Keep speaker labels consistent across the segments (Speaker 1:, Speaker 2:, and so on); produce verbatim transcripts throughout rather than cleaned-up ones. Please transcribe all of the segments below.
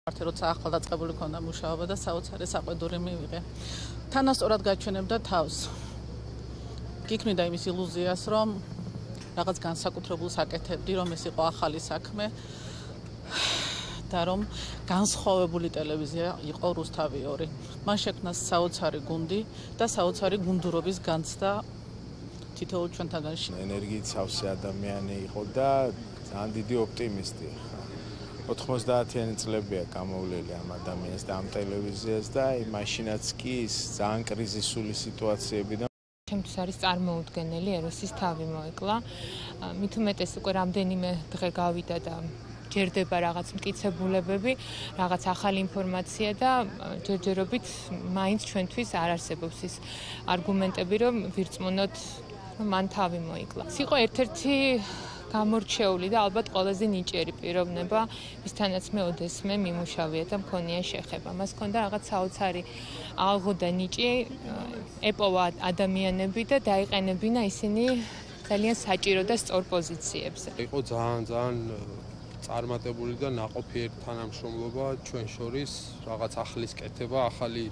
Speaker 1: მარტო როცა ახლა დაწყებული ქონდა მუშაობა და საოცარი საყვედური მივიღე. თანასწორად გაჩვენებდა თავს. გიქმნიდა იმის ილუზიას, რომ რაღაც განსაკუთრებულს აკეთებდი, რომ ეს იყო ახალი საქმე და რომ განსხვავებული ტელევიზია იყო რუსთავი ორი. მან შექმნა საოცარი გუნდი და საოცარი გუნდურობის განცდა თითოეულ ჩვენთაგანში.
Speaker 2: ენერგიით სავსე ადამიანი იყო და ძალიან დიდი ოპტიმისტი. ოთხმოცდაათიანი წლებია გამოვლელი ამ ადამიანს და ამ ტელევიზიას და აი მაშინაც კი ის ძალიან კრიზისული სიტუაციებიდან
Speaker 3: ჩემთვის არის წარმოუდგენელი ეროსის თავი მოეკლა. მით უმეტეს უკვე რამდენიმე დღე გავიდა და ჯერდება რაღაც მტკიცებულებები, რაღაც ახალი ინფორმაცია და ჯერჯერობით მაინც ჩვენთვის არ არსებობს ის არგუმენტები, რომ ვირწმუნოთ, რომ მან თავი მოიკლა. ის იყო ერთ-ერთი გამორჩეული და ალბათ ყველაზე ნიჭიერი პიროვნება, ვისთანაც მე ოდესმე მიმუშავია და მქონია შეხება. მას ჰქონდა რაღაც საოცარი ალღო და ნიჭი, ეპოვა ადამიანები და დაიყენებინა ისინი ძალიან საჭირო და სწორ პოზიციებზე.
Speaker 4: იყო ძალიან ძალიან წარმატებული და ნაყოფიერი თანამშრომლობა ჩვენ შორის, რაღაც ახლის კეთება, ახალი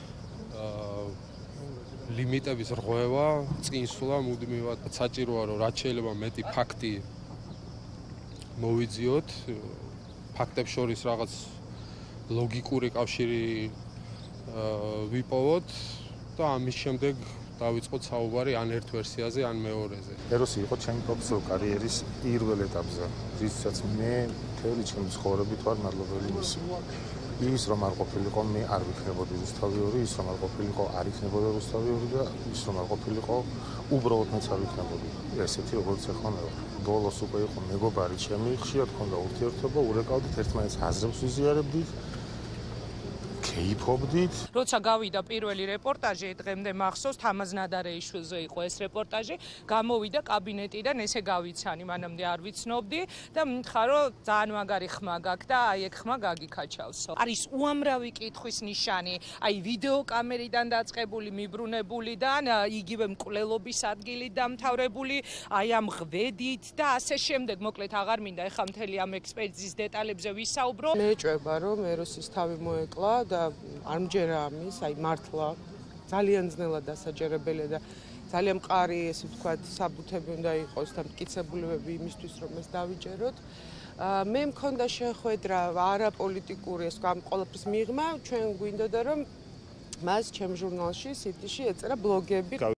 Speaker 4: ლიმიტების რღვევა, წინსვლა მუდმივად საჭიროა, რომ რაც შეიძლება მეტი ფაქტი მოვიძიოთ, ფაქტებს შორის რაღაც ლოგიკური კავშირი ვიპოვოთ და ამის შემდეგ დავიწყოთ საუბარი ან ერთ ვერსიაზე, ან მეორეზე.
Speaker 5: ეროსი იყო ჩემი პროფესიულ კარიერის პირველ ეტაპზე, რისთვისაც მე მთელი ჩემი ცხოვრებით ვარ მადლობელი მისი. ის რომ არ ყოფილიყო, მე არ ვიქნებოდი რუსთავი ორი, ის რომ არ ყოფილიყო, არ იქნებოდა რუსთავი ორი და ის რომ არ ყოფილიყო, უბრალოდ მეც არ ვიქნებოდი. ესეთი როგორც ახლა მე ვარ. ბოლოს უკვე იყო მეგობარი ჩემი, ხშირად ჰქონდა ურთიერთობა, ურეკავდით, ერთმანეთს აზრებს ვიზიარებდით. Keipobdit.
Speaker 6: როცა გავიდა პირველი რეპორტაჟი, დღემდე მახსოვს, თამაზ ნადარეიშვილზე იყო ეს რეპორტაჟი, გამოვიდა კაბინეტიდან, ესე გავიცანი, მანამდე არ ვიცნობდი და მითხრა, რომ ძალიან მაგარი ხმა გაქვს და აი ეგ ხმა გაგიქაჩავსო. არის უამრავი კითხვის ნიშანი, აი ვიდეო კამერიდან დაწყებული, მიბრუნებულიდან, იგივე მკვლელობის ადგილით დამთავრებული, აი ამ ღვედით და ასე შემდეგ, მოკლედ აღარ მინდა ეხლა მთელი ამ ექსპერტიზის დეტალებზე ვისაუბრო.
Speaker 7: მე ეჭვება, რომ ეროსის თავი მოეკლა და არ მჯერა ამის, აი მართლა ძალიან ძნელად დასაჯერებელია და ძალიან მყარი, ესე ვთქვათ, საბუთები უნდა იყოს და მტკიცებულებები იმისთვის, რომ ეს დავიჯეროთ. მე მქონდა შეხვედრა არაპოლიტიკური, ეს ამ ყველაფრის მიღმა, ჩვენ გვინდოდა, რომ მას ჩემ ჟურნალში, სიტიში ეწერა ბლოგები.